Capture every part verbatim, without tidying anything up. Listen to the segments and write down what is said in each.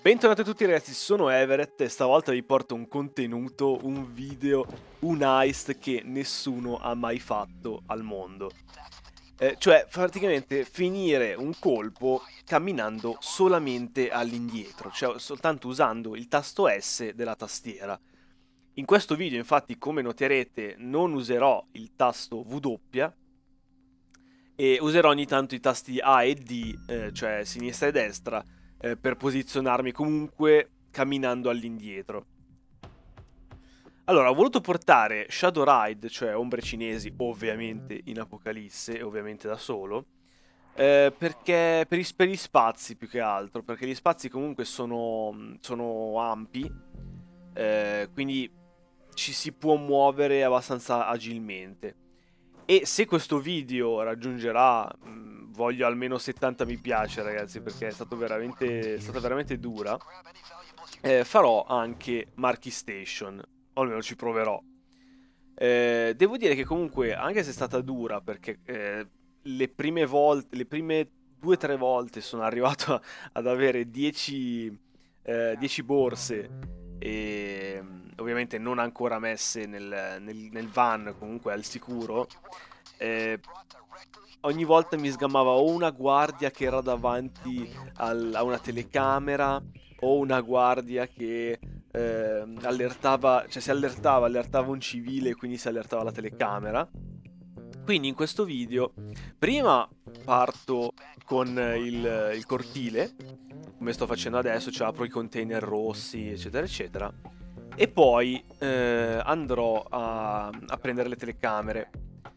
Bentornati a tutti ragazzi, sono Everett e stavolta vi porto un contenuto, un video, un heist che nessuno ha mai fatto al mondo. Eh, cioè, praticamente finire un colpo camminando solamente all'indietro, cioè soltanto usando il tasto S della tastiera. In questo video, infatti, come noterete, non userò il tasto W e userò ogni tanto i tasti A e D, eh, cioè sinistra e destra, eh, per posizionarmi comunque camminando all'indietro. Allora, ho voluto portare Shadow Ride, cioè ombre cinesi, ovviamente in Apocalisse, e ovviamente da solo, eh, perché per, i, per gli spazi più che altro, perché gli spazi comunque sono, sono ampi, eh, quindi ci si può muovere abbastanza agilmente. E se questo video raggiungerà, mh, voglio almeno settanta mi piace ragazzi, perché è, stato veramente, è stata veramente dura, eh, farò anche Marky Station, o almeno ci proverò. Eh, devo dire che comunque, anche se è stata dura, perché eh, le prime volte, le prime due o tre volte sono arrivato a, ad avere dieci, eh, dieci borse e ovviamente non ancora messe nel, nel, nel van, comunque al sicuro. Eh, ogni volta mi sgamava o una guardia che era davanti al, a una telecamera o una guardia che eh, allertava, cioè si allertava, allertava un civile e quindi si allertava la telecamera. Quindi in questo video prima parto con il, il cortile, come sto facendo adesso, cioè apro i container rossi eccetera eccetera, e poi eh, andrò a, a prendere le telecamere.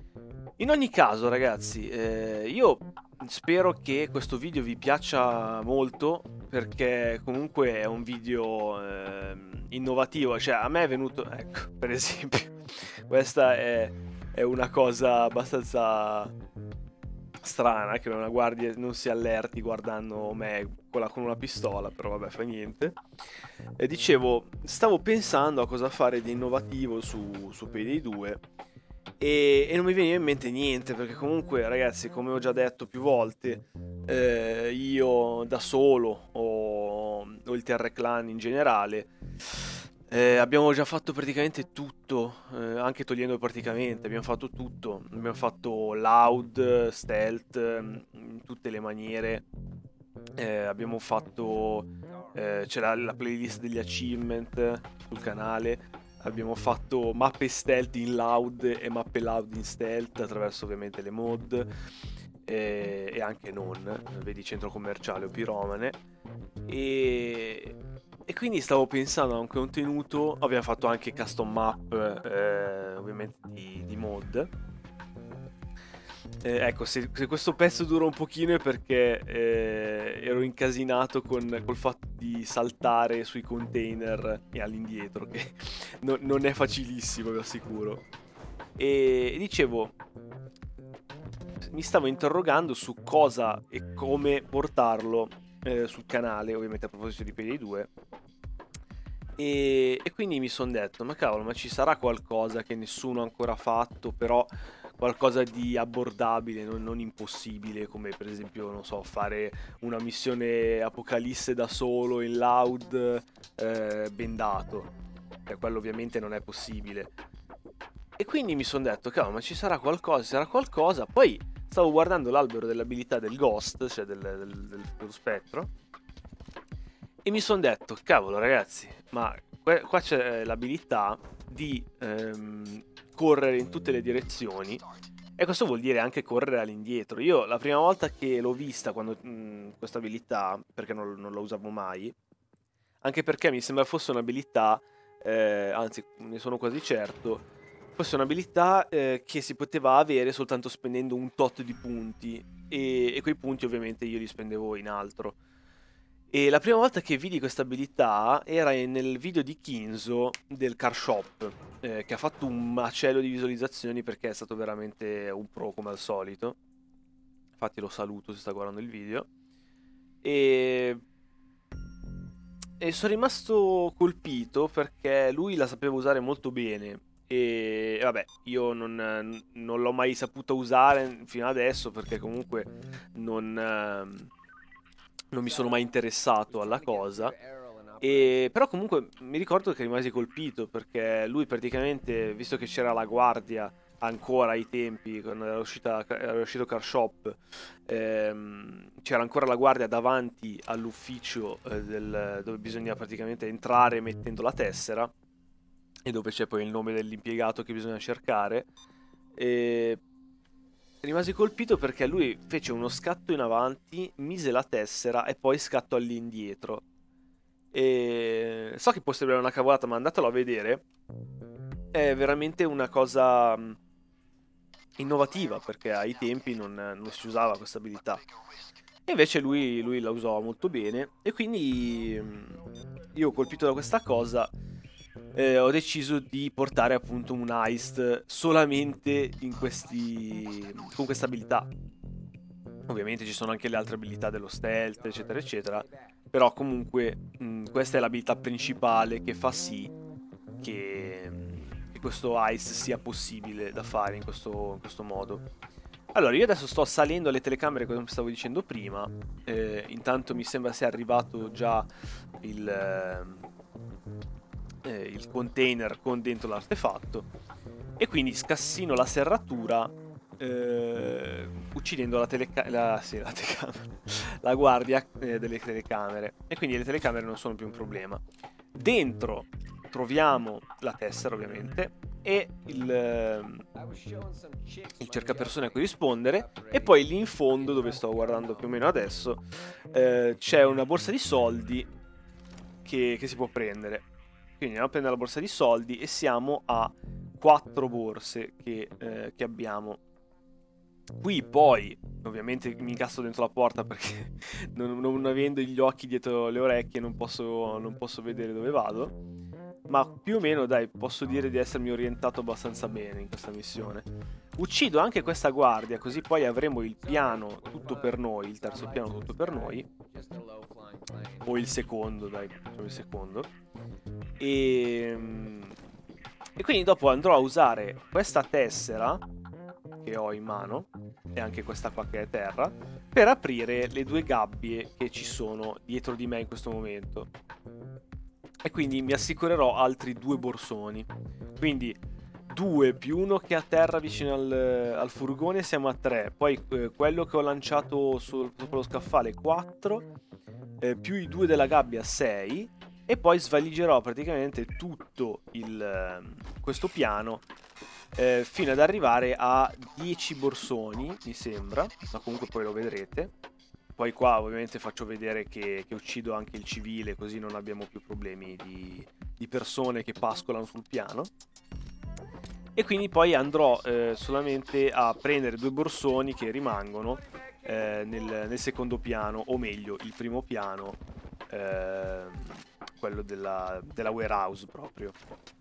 In ogni caso ragazzi, eh, io spero che questo video vi piaccia molto, perché comunque è un video eh, innovativo, cioè a me è venuto, ecco, per esempio, questa è, è una cosa abbastanza strana, che una guardia non si allerti guardando me con, la, con una pistola, però vabbè, fa niente. E dicevo, stavo pensando a cosa fare di innovativo su, su Payday due e, e non mi veniva in mente niente, perché comunque ragazzi, come ho già detto più volte, eh, io da solo o, o il T R Clan in generale, eh, abbiamo già fatto praticamente tutto, eh, anche togliendo praticamente, abbiamo fatto tutto, abbiamo fatto loud, stealth, eh, in tutte le maniere, eh, abbiamo fatto, eh, c'era la playlist degli achievement sul canale, abbiamo fatto mappe stealth in loud e mappe loud in stealth attraverso ovviamente le mod, eh, e anche non, vedi centro commerciale o piromane, e... E quindi stavo pensando a un contenuto, abbiamo fatto anche custom map, eh, ovviamente di, di mod. Eh, ecco, se, se questo pezzo dura un pochino è perché eh, ero incasinato con, col fatto di saltare sui container e all'indietro, che no, non è facilissimo, vi assicuro. E, e dicevo, mi stavo interrogando su cosa e come portarlo eh, sul canale, ovviamente a proposito di Payday due. E, e quindi mi sono detto, ma cavolo, ma ci sarà qualcosa che nessuno ha ancora fatto, però qualcosa di abbordabile, non, non impossibile, come per esempio, non so, fare una missione Apocalisse da solo in loud eh, bendato. E quello ovviamente non è possibile. E quindi mi sono detto, cavolo, ma ci sarà qualcosa, ci sarà qualcosa. Poi stavo guardando l'albero dell'abilità del Ghost, cioè del, del, del, dello spettro, e mi sono detto, cavolo ragazzi, ma qua c'è l'abilità di ehm, correre in tutte le direzioni, e questo vuol dire anche correre all'indietro. Io la prima volta che l'ho vista, quando questa abilità, perché non, non la usavo mai, anche perché mi sembra fosse un'abilità, eh, anzi ne sono quasi certo, fosse un'abilità eh, che si poteva avere soltanto spendendo un tot di punti, e, e quei punti ovviamente io li spendevo in altro. E la prima volta che vidi questa abilità era nel video di Kinzo del Car Shop, eh, che ha fatto un macello di visualizzazioni perché è stato veramente un pro come al solito. Infatti lo saluto se sta guardando il video. E, e sono rimasto colpito perché lui la sapeva usare molto bene. E vabbè, io non, non l'ho mai saputa usare fino adesso, perché comunque non... non mi sono mai interessato alla cosa, E, però comunque mi ricordo che rimasi colpito perché lui praticamente, visto che c'era la guardia ancora ai tempi, quando era, uscita, era uscito Car Shop, ehm, c'era ancora la guardia davanti all'ufficio eh, del- dove bisogna praticamente entrare mettendo la tessera e dove c'è poi il nome dell'impiegato che bisogna cercare. E rimasi colpito perché lui fece uno scatto in avanti, mise la tessera e poi scatto all'indietro. E so che può sembrare una cavolata, ma andatelo a vedere. È veramente una cosa mh, innovativa perché ai tempi non, non si usava questa abilità. E invece lui, lui la usò molto bene. E quindi mh, io, colpito da questa cosa, eh, ho deciso di portare appunto un heist solamente in questi, con questa abilità. Ovviamente ci sono anche le altre abilità dello stealth, eccetera, eccetera. Però comunque mh, questa è l'abilità principale che fa sì che, mh, che questo heist sia possibile da fare in questo, in questo modo. Allora, io adesso sto salendo alle telecamere, come stavo dicendo prima. Eh, intanto mi sembra sia arrivato già il, ehm, eh, il container con dentro l'artefatto. E quindi scassino la serratura eh, uccidendo la, teleca- la, sì, la, telecamera, la guardia eh, delle telecamere. E quindi le telecamere non sono più un problema. Dentro troviamo la tessera, ovviamente, e il, ehm, il cercapersone a cui rispondere. E poi lì in fondo, dove sto guardando più o meno adesso, eh, c'è una borsa di soldi che, che si può prendere. Quindi andiamo a prendere la borsa di soldi e siamo a quattro borse che, eh, che abbiamo. Qui poi, ovviamente mi incastro dentro la porta perché non, non avendo gli occhi dietro le orecchie non posso, non posso vedere dove vado. Ma più o meno, dai, posso dire di essermi orientato abbastanza bene in questa missione. Uccido anche questa guardia, così poi avremo il piano tutto per noi, il terzo piano tutto per noi. O il secondo, dai, facciamo il secondo. E, e quindi dopo andrò a usare questa tessera che ho in mano, e anche questa qua che è terra, per aprire le due gabbie che ci sono dietro di me in questo momento. E quindi mi assicurerò altri due borsoni. Quindi due più uno che è a terra vicino al, al furgone siamo a tre. Poi eh, quello che ho lanciato sul, sopra lo scaffale quattro. Eh, più i due della gabbia sei. E poi svaligerò praticamente tutto il, ehm, questo piano eh, fino ad arrivare a dieci borsoni, mi sembra, ma comunque poi lo vedrete. Poi qua ovviamente faccio vedere che, che uccido anche il civile, così non abbiamo più problemi di, di persone che pascolano sul piano. E quindi poi andrò eh, solamente a prendere due borsoni che rimangono eh, nel, nel secondo piano, o meglio, il primo piano, eh, quello della, della warehouse proprio,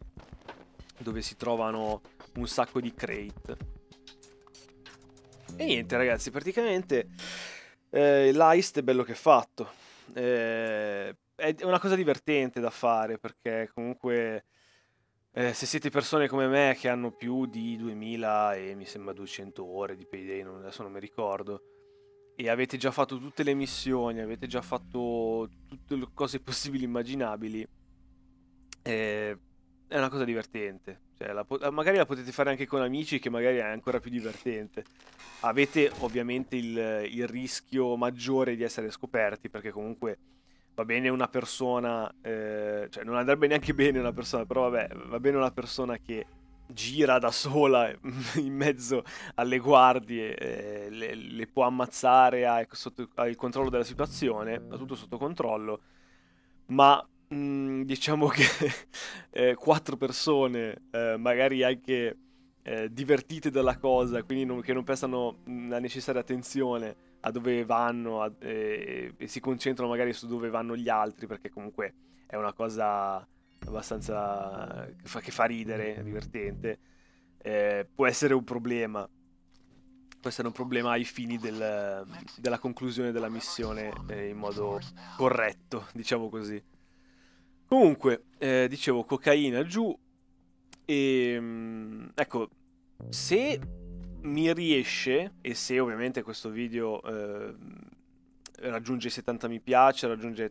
dove si trovano un sacco di crate. E niente ragazzi, praticamente eh, l'heist è bello che è fatto. Eh, è una cosa divertente da fare perché comunque eh, se siete persone come me che hanno più di duemila e mi sembra duecento ore di Payday, non, adesso non mi ricordo, e avete già fatto tutte le missioni, avete già fatto tutte le cose possibili e immaginabili, eh, è una cosa divertente. Cioè, la po- magari la potete fare anche con amici, che magari è ancora più divertente. Avete ovviamente il, il rischio maggiore di essere scoperti, perché comunque va bene una persona, eh, cioè non andrebbe neanche bene una persona, però vabbè, va bene una persona che gira da sola in mezzo alle guardie, eh, le, le può ammazzare, ha, sotto- ha il controllo della situazione, ha tutto sotto controllo, ma mh, diciamo che eh, quattro persone, eh, magari anche eh, divertite dalla cosa, quindi non- che non prestano mh, la necessaria attenzione a dove vanno a- e, e si concentrano magari su dove vanno gli altri, perché comunque è una cosa abbastanza che fa, che fa ridere, è divertente, eh, può essere un problema. Può essere un problema ai fini del- della conclusione della missione eh, in modo corretto, diciamo così. Comunque, eh, dicevo, cocaina giù e mm, ecco, se mi riesce e se ovviamente questo video eh, raggiunge i settanta mi piace, raggiunge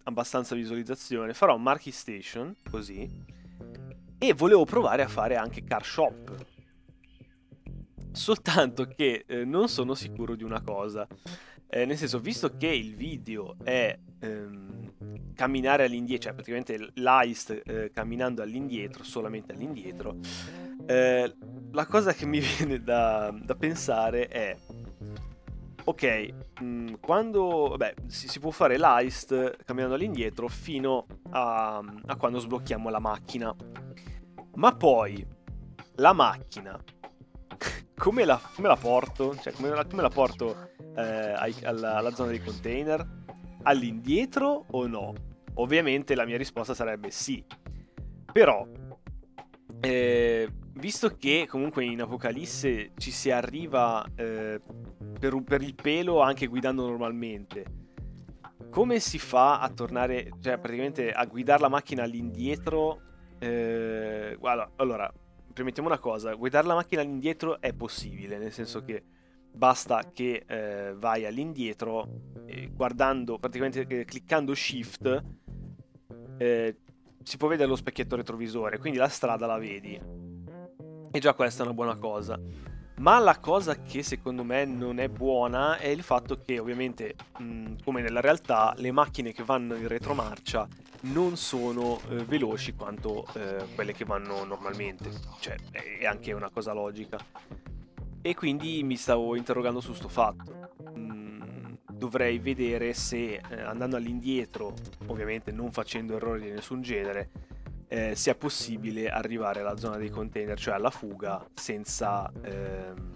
abbastanza visualizzazione, farò Market Station, così, e volevo provare a fare anche Car Shop. Soltanto che eh, non sono sicuro di una cosa. Eh, nel senso, visto che il video è ehm, camminare all'indietro, cioè praticamente l'Heist eh, camminando all'indietro, solamente all'indietro, eh, la cosa che mi viene da, da pensare è: ok, mh, quando vabbè, si, si può fare l'Heist camminando all'indietro fino a, a quando sblocchiamo la macchina, ma poi la macchina come la, come la porto? Cioè, come la, come la porto eh, ai- alla, alla zona dei container? All'indietro o no? Ovviamente la mia risposta sarebbe sì. Però, eh, visto che comunque in Apocalisse ci si arriva eh, per, un- per il pelo anche guidando normalmente, come si fa a tornare, cioè praticamente a guidare la macchina all'indietro? Eh, guarda, allora, premettiamo una cosa, guidare la macchina all'indietro è possibile, nel senso che basta che eh, vai all'indietro e guardando, praticamente eh, cliccando Shift, eh, si può vedere lo specchietto retrovisore, quindi la strada la vedi. E già questa è una buona cosa. Ma la cosa che secondo me non è buona è il fatto che ovviamente, mh, come nella realtà, le macchine che vanno in retromarcia non sono eh, veloci quanto eh, quelle che vanno normalmente. Cioè, è anche una cosa logica. E quindi mi stavo interrogando su sto fatto. Mm, dovrei vedere se eh, andando all'indietro, ovviamente non facendo errori di nessun genere, eh, sia possibile arrivare alla zona dei container, cioè alla fuga, senza, ehm,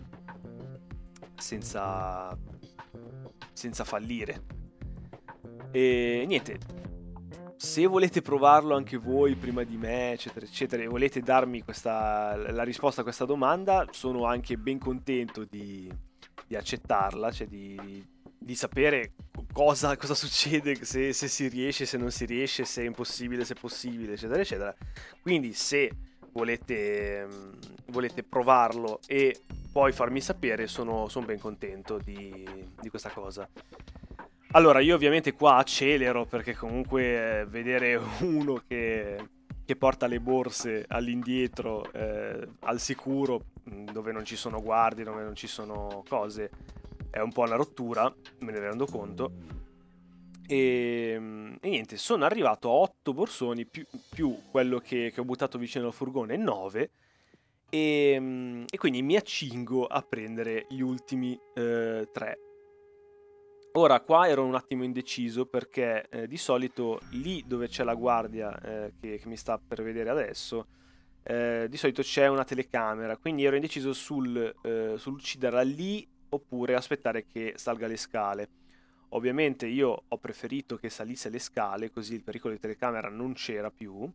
senza, senza fallire. E niente, se volete provarlo anche voi prima di me, eccetera, eccetera, e volete darmi questa, la risposta a questa domanda, sono anche ben contento di, di accettarla, cioè di, di sapere cosa, cosa succede, se, se si riesce, se non si riesce, se è impossibile, se è possibile, eccetera, eccetera. Quindi se volete, volete provarlo e poi farmi sapere, sono, sono ben contento di, di questa cosa. Allora, io ovviamente qua accelero perché comunque eh, vedere uno che, che porta le borse all'indietro, eh, al sicuro, mh, dove non ci sono guardie, dove non ci sono cose, è un po' una rottura, me ne rendo conto. E, mh, e niente, sono arrivato a otto borsoni più, più quello che, che ho buttato vicino al furgone, nove. E, mh, e quindi mi accingo a prendere gli ultimi eh, tre. Ora, qua ero un attimo indeciso perché eh, di solito lì dove c'è la guardia eh, che, che mi sta per vedere adesso, eh, di solito c'è una telecamera, quindi ero indeciso sul, eh, sull'ucciderla lì oppure aspettare che salga le scale. Ovviamente io ho preferito che salisse le scale, così il pericolo di telecamera non c'era più.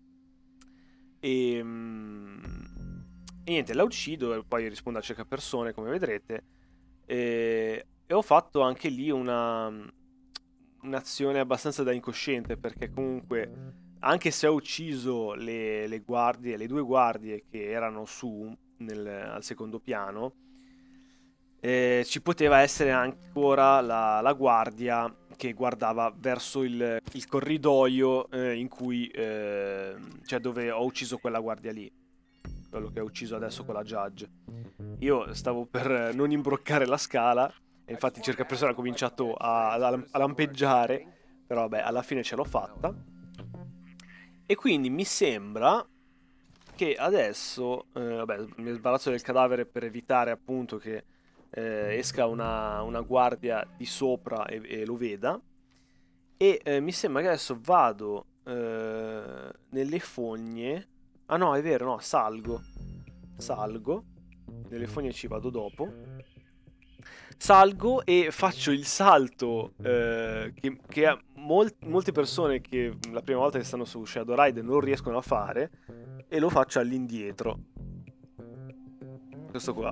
E, mm, e niente, la uccido e poi rispondo a cerca persone, come vedrete. E, e ho fatto anche lì una un'azione abbastanza da incosciente perché comunque anche se ho ucciso le, le guardie, le due guardie che erano su nel, al secondo piano, eh, ci poteva essere ancora la, la guardia che guardava verso il, il corridoio eh, in cui eh, cioè dove ho ucciso quella guardia lì, quello che ho ucciso adesso con la judge. Io stavo per non imbroccare la scala e infatti cerca persona ha cominciato a, a, a lampeggiare, però vabbè, alla fine ce l'ho fatta. E quindi mi sembra che adesso, eh, vabbè, mi sbarazzo del cadavere per evitare appunto che eh, esca una, una guardia di sopra e, e lo veda. E eh, mi sembra che adesso vado eh, nelle fogne. Ah no, è vero, no, salgo. Salgo. Nelle fogne ci vado dopo. Salgo e faccio il salto eh, che, che mol- molte persone che la prima volta che stanno su Shadow Ride non riescono a fare, e lo faccio all'indietro. Questo qua.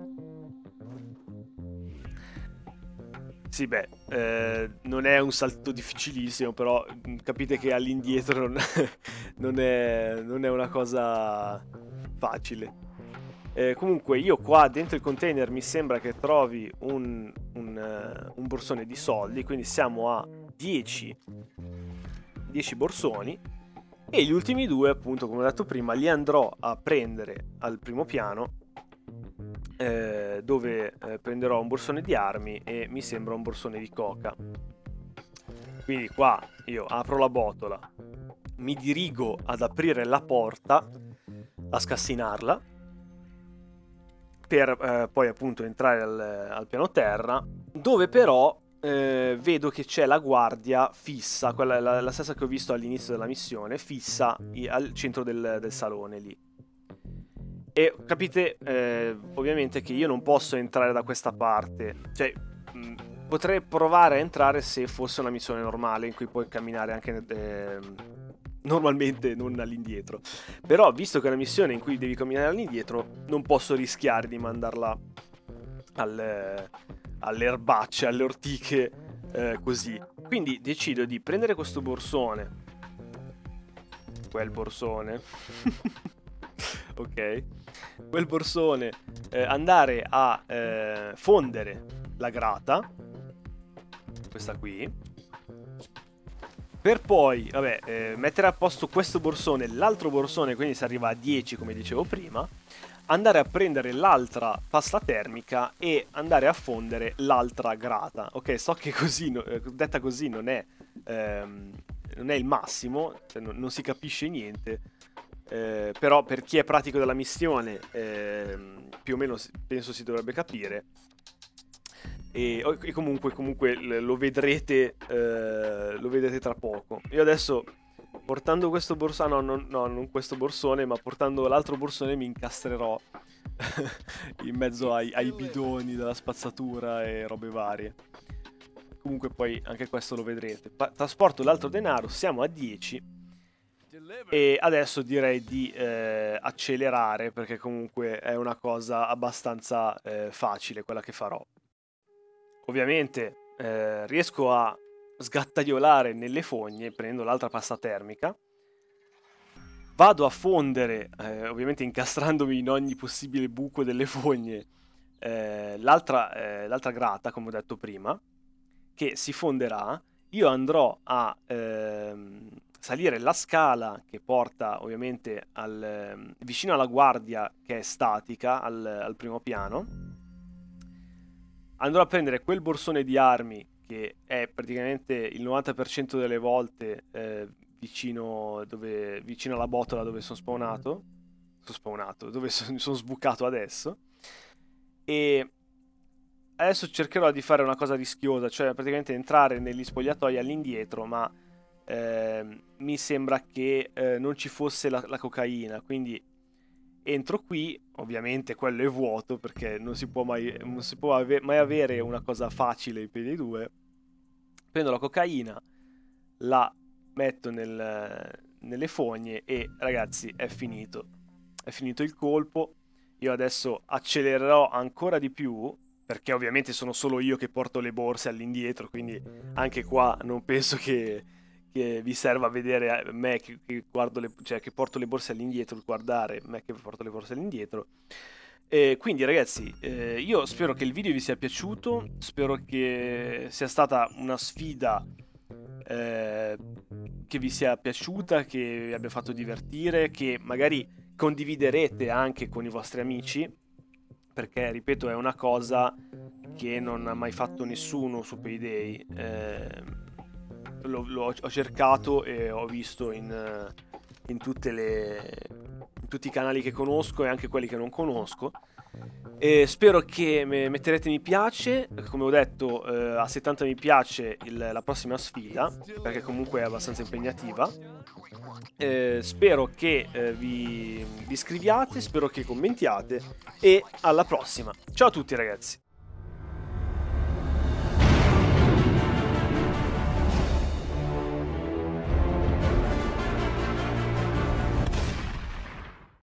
Sì, beh, eh, non è un salto difficilissimo, però mm, capite che all'indietro non, non è, non è una cosa facile. Eh, comunque io qua dentro il container mi sembra che trovi un, un, eh, un borsone di soldi, quindi siamo a dieci dieci borsoni, e gli ultimi due, appunto, come ho detto prima, li andrò a prendere al primo piano, eh, dove eh, prenderò un borsone di armi e mi sembra un borsone di coca. Quindi qua io apro la botola, mi dirigo ad aprire la porta, a scassinarla, per eh, poi appunto entrare al, al piano terra, dove però eh, vedo che c'è la guardia fissa, quella la, la stessa che ho visto all'inizio della missione, fissa i, al centro del, del salone lì. E capite eh, ovviamente che io non posso entrare da questa parte, cioè mh, potrei provare a entrare se fosse una missione normale in cui puoi camminare anche eh, normalmente, non all'indietro. Però visto che è una missione in cui devi camminare all'indietro, non posso rischiare di mandarla al, alle erbacce, alle ortiche eh, così. Quindi decido di prendere questo borsone, quel borsone ok, quel borsone, eh, andare a eh, fondere la grata, questa qui, per poi, vabbè, eh, mettere a posto questo borsone, l'altro borsone, quindi si arriva a dieci come dicevo prima, andare a prendere l'altra pasta termica e andare a fondere l'altra grata. Ok, so che così, no, detta così, non è, ehm, non è il massimo, cioè non, non si capisce niente. Eh, però per chi è pratico della missione eh, più o meno penso si dovrebbe capire, e, e comunque, comunque lo vedrete eh, lo vedrete tra poco. Io adesso, portando questo borsone, no, no, no, non questo borsone, ma portando l'altro borsone, mi incastrerò in mezzo ai, ai bidoni della spazzatura e robe varie. Comunque poi anche questo lo vedrete. Pa- trasporto l'altro denaro, siamo a dieci. E adesso direi di eh, accelerare, perché comunque è una cosa abbastanza eh, facile quella che farò. Ovviamente eh, riesco a sgattaiolare nelle fogne, prendo l'altra pasta termica, vado a fondere, eh, ovviamente incastrandomi in ogni possibile buco delle fogne, eh, l'altra eh, l'altra grata, come ho detto prima, che si fonderà. Io andrò a ehm, salire la scala che porta ovviamente al, vicino alla guardia che è statica al, al primo piano. Andrò a prendere quel borsone di armi che è praticamente il novanta per cento delle volte eh, vicino, dove, vicino alla botola dove sono spawnato, sono spawnato, dove sono, sono sbucato adesso. E adesso cercherò di fare una cosa rischiosa, cioè praticamente entrare negli spogliatoi all'indietro, ma eh, mi sembra che eh, non ci fosse la, la cocaina, quindi entro qui, ovviamente quello è vuoto perché non si può mai, non si può ave mai avere una cosa facile in P D due. Prendo la cocaina, la metto nel, nelle fogne e ragazzi è finito, è finito il colpo. Io adesso accelererò ancora di più, perché ovviamente sono solo io che porto le borse all'indietro, quindi anche qua non penso che, che vi serva a vedere me che, che, guardo le, cioè che porto le borse all'indietro, guardare me che porto le borse all'indietro. E quindi ragazzi, eh, io spero che il video vi sia piaciuto, spero che sia stata una sfida eh, che vi sia piaciuta, che vi abbia fatto divertire, che magari condividerete anche con i vostri amici, perché ripeto è una cosa che non ha mai fatto nessuno su Payday. eh, lo, lo, ho cercato e ho visto in, in, tutte le, in tutti i canali che conosco e anche quelli che non conosco, e spero che metterete mi piace, come ho detto eh, a settanta mi piace il, la prossima sfida, perché comunque è abbastanza impegnativa. Eh, spero che eh, vi, vi iscriviate, spero che commentiate e alla prossima. Ciao a tutti ragazzi.